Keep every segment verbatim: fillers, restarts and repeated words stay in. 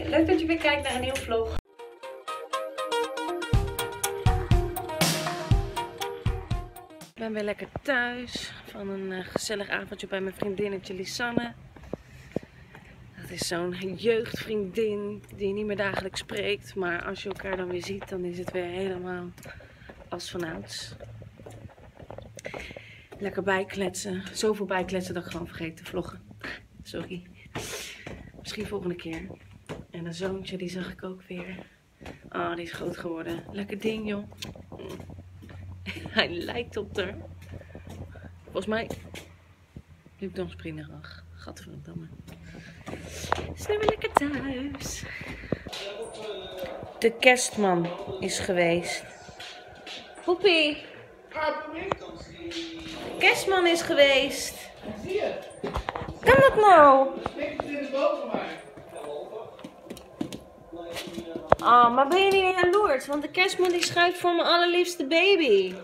Hoi, leuk dat je weer kijkt naar een nieuwe vlog. Ik ben weer lekker thuis van een uh, gezellig avondje bij mijn vriendinnetje Lisanne. Dat is zo'n jeugdvriendin die je niet meer dagelijks spreekt. Maar als je elkaar dan weer ziet, dan is het weer helemaal als vanouds. Lekker bijkletsen. Zoveel bijkletsen dat ik gewoon vergeet te vloggen. Sorry. Misschien volgende keer. En een zoontje, die zag ik ook weer. Oh, die is groot geworden. Lekker ding, joh. Hij lijkt op haar. Volgens mij nu ik dan springerig. Gadverdamme. Is nu weer lekker thuis. De kerstman is geweest. Poepie. De kerstman is geweest. Zie je? Kan dat nou? Oh, maar ben je niet jaloers? Want de kerstman die schuift voor mijn allerliefste baby.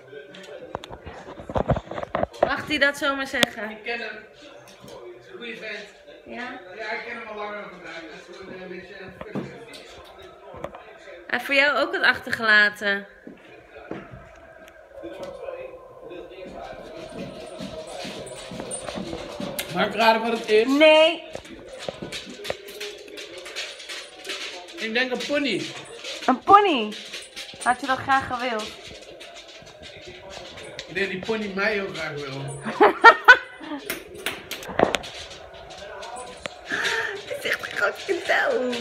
Mag hij dat zomaar zeggen? Ik ken hem. Het is een goede vent. Ja? Ja, ik ken hem al langer vandaag. Dat is gewoon een beetje een Hij heeft voor jou ook wat achtergelaten. Mag ik raden wat het is? Nee. Ik denk een pony. Een pony. Had je dat graag gewild? Ik denk die pony mij heel graag wil. Het is echt een groot cadeau.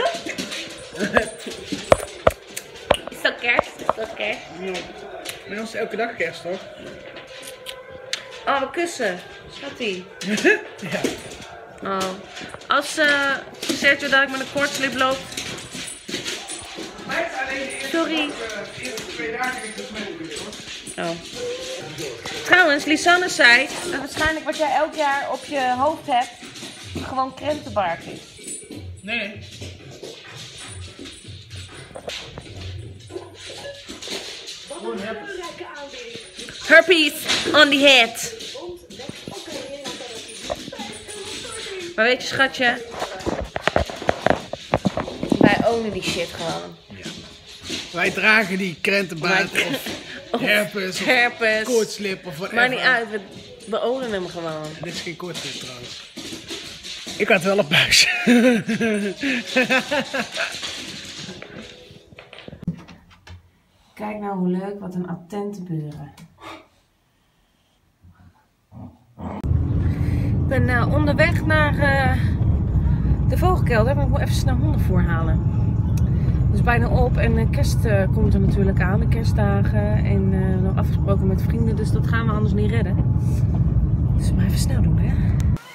Is dat kerst? Is dat kerst? Ja. Bij ons is elke dag kerst, toch? Oh, we kussen. Schattie. Ja. Oh. Als uh, Sergio dadelijk met een kortslip loopt. Maar het is alleen de eerste, Sorry. dag, uh, de eerste twee dagen niet besmet is, hoor. Oh. Trouwens, Lisanne zei dat waarschijnlijk wat jij elk jaar op je hoofd hebt, gewoon krentenbaard is. Nee. Gewoon herpes. Herpes on the head. Maar weet je, schatje, wij ownen die shit gewoon. Ja. Wij dragen die krentenbaard Wij- of herpes of Herpes. koortslip of whatever. Maakt niet uit, we, we ownen hem gewoon. Dit is geen koortslip trouwens. Ik had wel een buis. Kijk nou hoe leuk, wat een attente buren. Ik ben uh, onderweg naar uh, de vogelkelder, maar ik moet even snel hondenvoer halen. Het is bijna op en uh, kerst uh, komt er natuurlijk aan, de kerstdagen. En uh, nog afgesproken met vrienden, dus dat gaan we anders niet redden. Dus maar even snel doen, hè.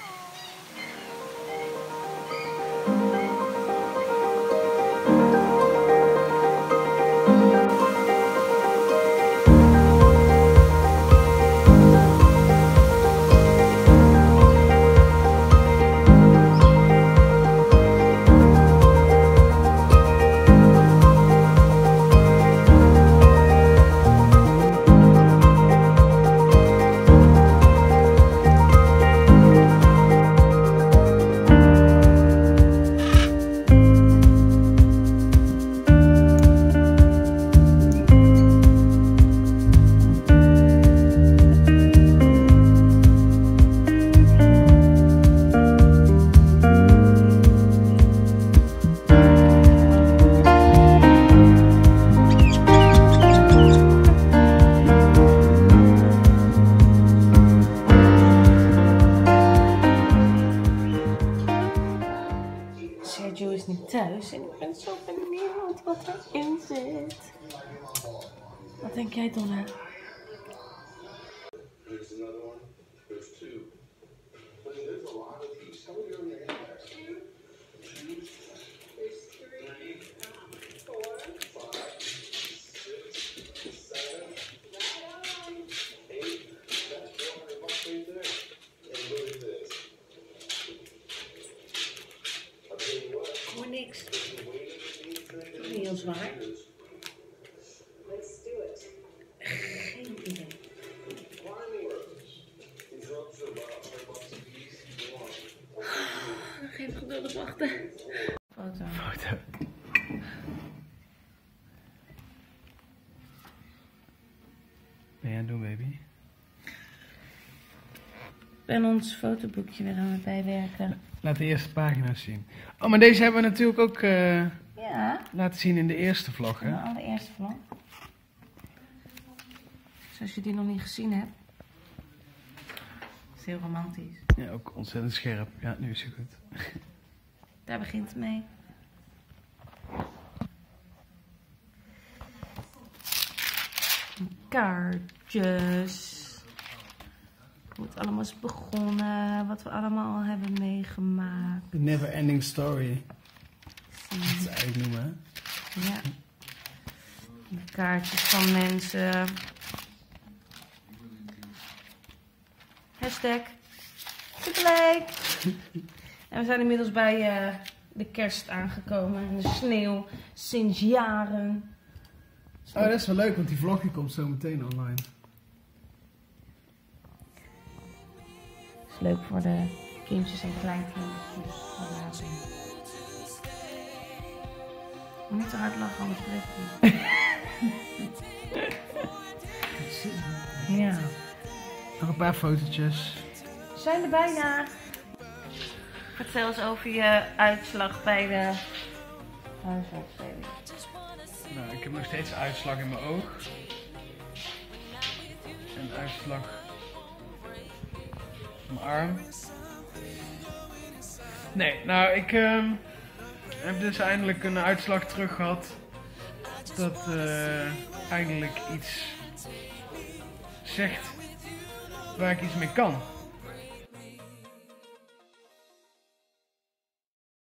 Sergio is niet thuis en ik ben zo benieuwd wat erin zit. Wat denk jij, Donna? Gewoon niks. Niet heel zwaar. Geen idee. Nog even geduldig wachten. Foto. Foto. Ben jij aan het doen, baby? Ik ben ons fotoboekje weer aan het bijwerken. Laat de eerste pagina's zien. Oh, maar deze hebben we natuurlijk ook uh, Ja. laten zien in de eerste vlog, hè? De allereerste vlog. Dus als je die nog niet gezien hebt. Het is heel romantisch. Ja, ook ontzettend scherp. Ja, nu is het goed. Daar begint het mee. Kaartjes. Hoe het allemaal is begonnen. Wat we allemaal al hebben meegemaakt. The never ending story. Zie Dat je. ze eigenlijk noemen, hè? Ja. De kaartjes van mensen. Hashtag. Superleuk. En we zijn inmiddels bij uh, de kerst aangekomen. En de sneeuw sinds jaren. Oh, dat is wel leuk, want die vlogje komt zo meteen online. Dat is leuk voor de kindjes en kleinkindjes. Wat later. Moet niet te hard lachen, anders breekt het. Ja. Nog een paar fotootjes. We zijn er bijna. Vertel eens over je uitslag bij de huisartsbaby. Nou, ik heb nog steeds uitslag in mijn oog. En uitslag op mijn arm. Nee, nou, ik uh, heb dus eindelijk een uitslag terug gehad. Dat uh, eindelijk iets zegt waar ik iets mee kan.